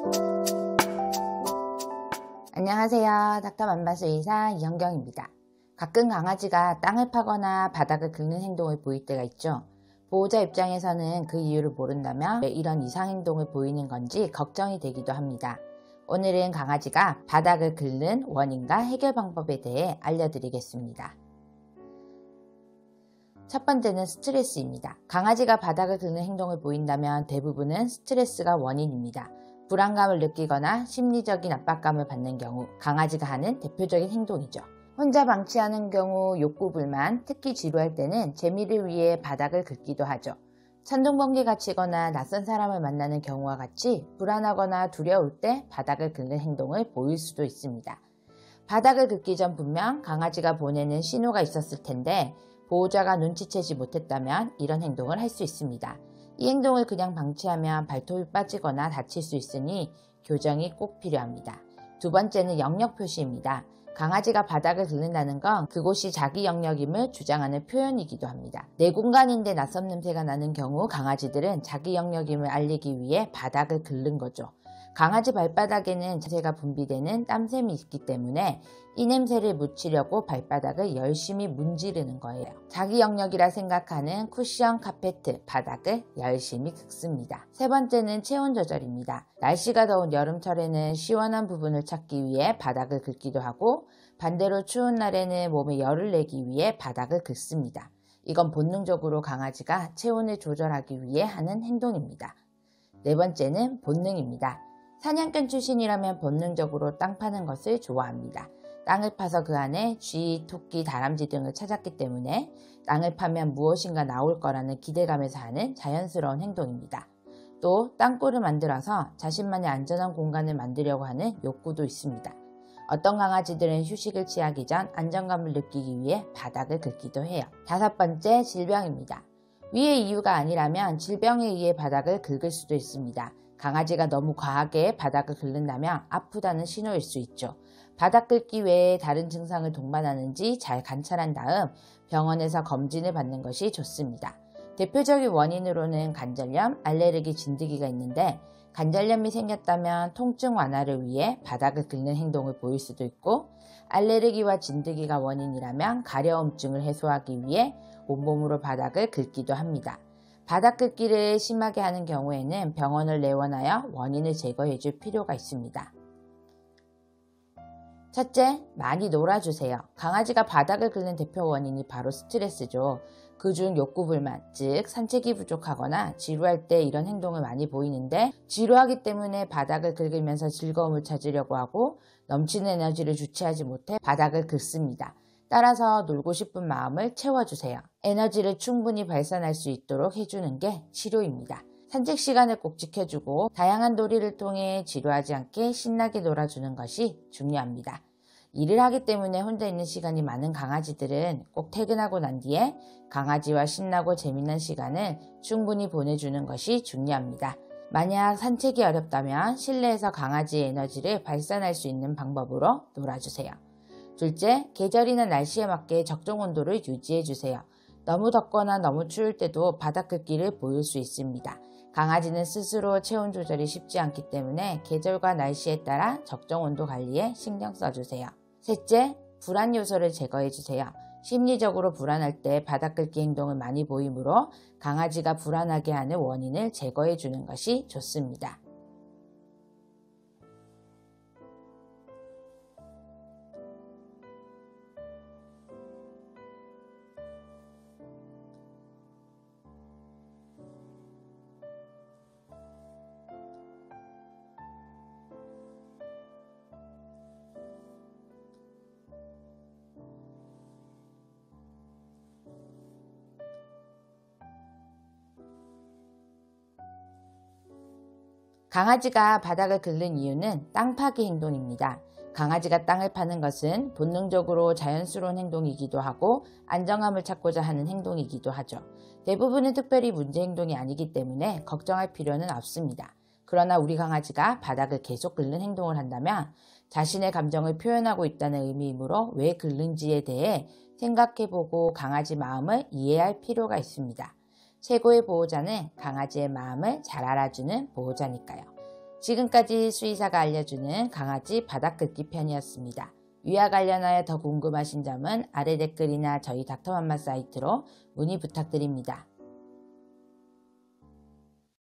안녕하세요. 닥터 만바스 의사 이현경입니다. 가끔 강아지가 땅을 파거나 바닥을 긁는 행동을 보일 때가 있죠. 보호자 입장에서는 그 이유를 모른다면 왜 이런 이상 행동을 보이는 건지 걱정이 되기도 합니다. 오늘은 강아지가 바닥을 긁는 원인과 해결 방법에 대해 알려드리겠습니다. 첫 번째는 스트레스입니다. 강아지가 바닥을 긁는 행동을 보인다면 대부분은 스트레스가 원인입니다. 불안감을 느끼거나 심리적인 압박감을 받는 경우 강아지가 하는 대표적인 행동이죠. 혼자 방치하는 경우 욕구불만, 특히 지루할 때는 재미를 위해 바닥을 긁기도 하죠. 천둥번개가 치거나 낯선 사람을 만나는 경우와 같이 불안하거나 두려울 때 바닥을 긁는 행동을 보일 수도 있습니다. 바닥을 긁기 전 분명 강아지가 보내는 신호가 있었을 텐데 보호자가 눈치채지 못했다면 이런 행동을 할 수 있습니다. 이 행동을 그냥 방치하면 발톱이 빠지거나 다칠 수 있으니 교정이 꼭 필요합니다. 두 번째는 영역 표시입니다. 강아지가 바닥을 긁는다는 건 그곳이 자기 영역임을 주장하는 표현이기도 합니다. 내 공간인데 낯선 냄새가 나는 경우 강아지들은 자기 영역임을 알리기 위해 바닥을 긁는 거죠. 강아지 발바닥에는 자세가 분비되는 땀샘이 있기 때문에 이 냄새를 묻히려고 발바닥을 열심히 문지르는 거예요. 자기 영역이라 생각하는 쿠션 카페트, 바닥을 열심히 긁습니다. 세 번째는 체온 조절입니다. 날씨가 더운 여름철에는 시원한 부분을 찾기 위해 바닥을 긁기도 하고 반대로 추운 날에는 몸에 열을 내기 위해 바닥을 긁습니다. 이건 본능적으로 강아지가 체온을 조절하기 위해 하는 행동입니다. 네 번째는 본능입니다. 사냥꾼 출신이라면 본능적으로 땅 파는 것을 좋아합니다. 땅을 파서 그 안에 쥐, 토끼, 다람쥐 등을 찾았기 때문에 땅을 파면 무엇인가 나올 거라는 기대감에서 하는 자연스러운 행동입니다. 또 땅굴을 만들어서 자신만의 안전한 공간을 만들려고 하는 욕구도 있습니다. 어떤 강아지들은 휴식을 취하기 전 안정감을 느끼기 위해 바닥을 긁기도 해요. 다섯 번째, 질병입니다. 위의 이유가 아니라면 질병에 의해 바닥을 긁을 수도 있습니다. 강아지가 너무 과하게 바닥을 긁는다면 아프다는 신호일 수 있죠. 바닥 긁기 외에 다른 증상을 동반하는지 잘 관찰한 다음 병원에서 검진을 받는 것이 좋습니다. 대표적인 원인으로는 관절염, 알레르기, 진드기가 있는데 관절염이 생겼다면 통증 완화를 위해 바닥을 긁는 행동을 보일 수도 있고 알레르기와 진드기가 원인이라면 가려움증을 해소하기 위해 온몸으로 바닥을 긁기도 합니다. 바닥 긁기를 심하게 하는 경우에는 병원을 내원하여 원인을 제거해 줄 필요가 있습니다. 첫째, 많이 놀아주세요. 강아지가 바닥을 긁는 대표 원인이 바로 스트레스죠. 그중 욕구불만, 즉 산책이 부족하거나 지루할 때 이런 행동을 많이 보이는데 지루하기 때문에 바닥을 긁으면서 즐거움을 찾으려고 하고 넘치는 에너지를 주체하지 못해 바닥을 긁습니다. 따라서 놀고 싶은 마음을 채워주세요. 에너지를 충분히 발산할 수 있도록 해주는 게 치료입니다. 산책 시간을 꼭 지켜주고 다양한 놀이를 통해 지루하지 않게 신나게 놀아주는 것이 중요합니다. 일을 하기 때문에 혼자 있는 시간이 많은 강아지들은 꼭 퇴근하고 난 뒤에 강아지와 신나고 재미난 시간을 충분히 보내주는 것이 중요합니다. 만약 산책이 어렵다면 실내에서 강아지의 에너지를 발산할 수 있는 방법으로 놀아주세요. 둘째, 계절이나 날씨에 맞게 적정 온도를 유지해주세요. 너무 덥거나 너무 추울 때도 바닥 긁기를 보일 수 있습니다. 강아지는 스스로 체온 조절이 쉽지 않기 때문에 계절과 날씨에 따라 적정 온도 관리에 신경 써주세요. 셋째, 불안 요소를 제거해주세요. 심리적으로 불안할 때 바닥 긁기 행동을 많이 보이므로 강아지가 불안하게 하는 원인을 제거해주는 것이 좋습니다. 강아지가 바닥을 긁는 이유는 땅 파기 행동입니다. 강아지가 땅을 파는 것은 본능적으로 자연스러운 행동이기도 하고 안정감을 찾고자 하는 행동이기도 하죠. 대부분은 특별히 문제 행동이 아니기 때문에 걱정할 필요는 없습니다. 그러나 우리 강아지가 바닥을 계속 긁는 행동을 한다면 자신의 감정을 표현하고 있다는 의미이므로 왜 긁는지에 대해 생각해보고 강아지 마음을 이해할 필요가 있습니다. 최고의 보호자는 강아지의 마음을 잘 알아주는 보호자니까요. 지금까지 수의사가 알려주는 강아지 바닥 긁기 편이었습니다. 위와 관련하여 더 궁금하신 점은 아래 댓글이나 저희 닥터맘마 사이트로 문의 부탁드립니다.